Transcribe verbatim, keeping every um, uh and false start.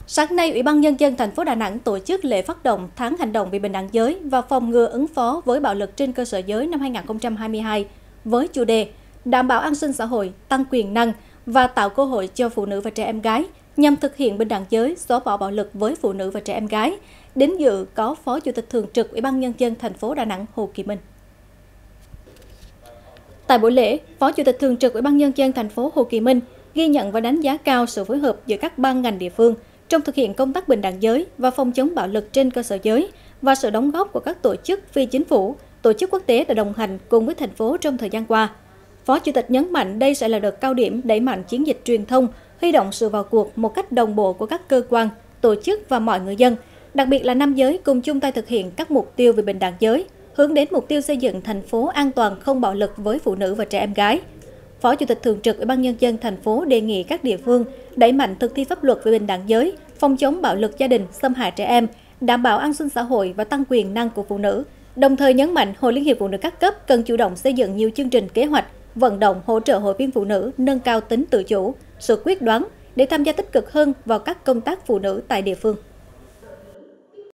Sáng nay, Ủy ban Nhân dân thành phố Đà Nẵng tổ chức lễ phát động tháng hành động vì bình đẳng giới và phòng ngừa ứng phó với bạo lực trên cơ sở giới năm hai nghìn không trăm hai mươi hai với chủ đề đảm bảo an sinh xã hội, tăng quyền năng và tạo cơ hội cho phụ nữ và trẻ em gái nhằm thực hiện bình đẳng giới, xóa bỏ bạo lực với phụ nữ và trẻ em gái. Đến dự có Phó Chủ tịch Thường trực Ủy ban Nhân dân thành phố Đà Nẵng Hồ Kỳ Minh. Tại buổi lễ, Phó Chủ tịch Thường trực Ủy ban Nhân dân thành phố Hồ Kỳ Minh ghi nhận và đánh giá cao sự phối hợp giữa các ban ngành địa phương trong thực hiện công tác bình đẳng giới và phòng chống bạo lực trên cơ sở giới và sự đóng góp của các tổ chức phi chính phủ, tổ chức quốc tế đã đồng hành cùng với thành phố trong thời gian qua. Phó Chủ tịch nhấn mạnh đây sẽ là đợt cao điểm đẩy mạnh chiến dịch truyền thông, huy động sự vào cuộc một cách đồng bộ của các cơ quan, tổ chức và mọi người dân, đặc biệt là nam giới cùng chung tay thực hiện các mục tiêu về bình đẳng giới, hướng đến mục tiêu xây dựng thành phố an toàn không bạo lực với phụ nữ và trẻ em gái. Phó Chủ tịch Thường trực Ủy ban Nhân dân thành phố đề nghị các địa phương đẩy mạnh thực thi pháp luật về bình đẳng giới, phòng chống bạo lực gia đình, xâm hại trẻ em, đảm bảo an sinh xã hội và tăng quyền năng của phụ nữ. Đồng thời nhấn mạnh Hội Liên hiệp Phụ nữ các cấp cần chủ động xây dựng nhiều chương trình kế hoạch, vận động hỗ trợ hội viên phụ nữ nâng cao tính tự chủ, sự quyết đoán để tham gia tích cực hơn vào các công tác phụ nữ tại địa phương.